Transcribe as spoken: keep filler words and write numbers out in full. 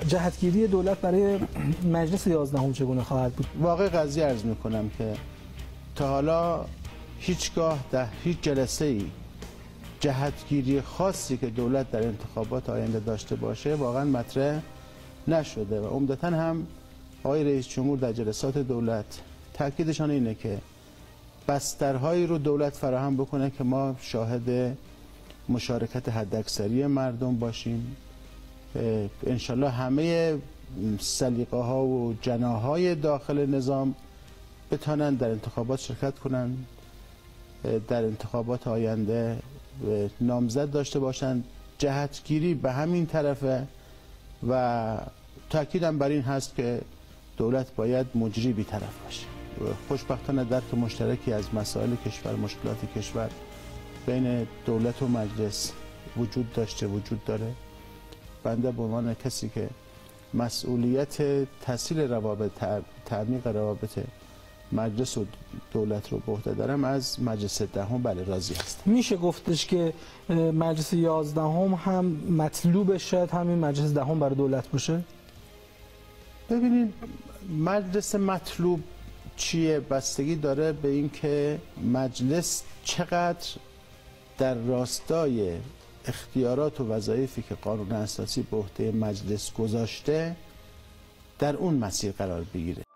جهتگیری دولت برای مجلس یازدهم چگونه خواهد بود؟ واقع قضیه عرض میکنم که تا حالا هیچگاه در هیچ جلسه ای جهتگیری خاصی که دولت در انتخابات آینده داشته باشه واقعا مطرح نشده و عمدتاً هم آقای رئیس جمهور در جلسات دولت تاکیدشان اینه که بسترهایی رو دولت فراهم بکنه که ما شاهد مشارکت حداکثری مردم باشیم، انشالله همه سلیقه ها و جناهای داخل نظام بتانن در انتخابات شرکت کنن، در انتخابات آینده نامزد داشته باشند. جهتگیری به همین طرفه و تاکیدم بر این هست که دولت باید مجری بی‌طرف باشه. خوشبختانه درک مشترکی از مسائل کشور، مشکلات کشور بین دولت و مجلس وجود داشته، وجود داره. بنده به عنوان کسی که مسئولیت تسهیل روابط، تعمیق روابط مجلس و دولت رو به عهده دارم، از مجلس دهم بله راضی هستم. میشه گفتش که مجلس یازدهم هم مطلوب شاید همین مجلس دهم برای دولت باشه؟ ببینید مجلس مطلوب چیه بستگی داره به اینکه مجلس چقدر در راستای اختیارات و وظایفی که قانون اساسی به عهده مجلس گذاشته در اون مسیر قرار بگیره.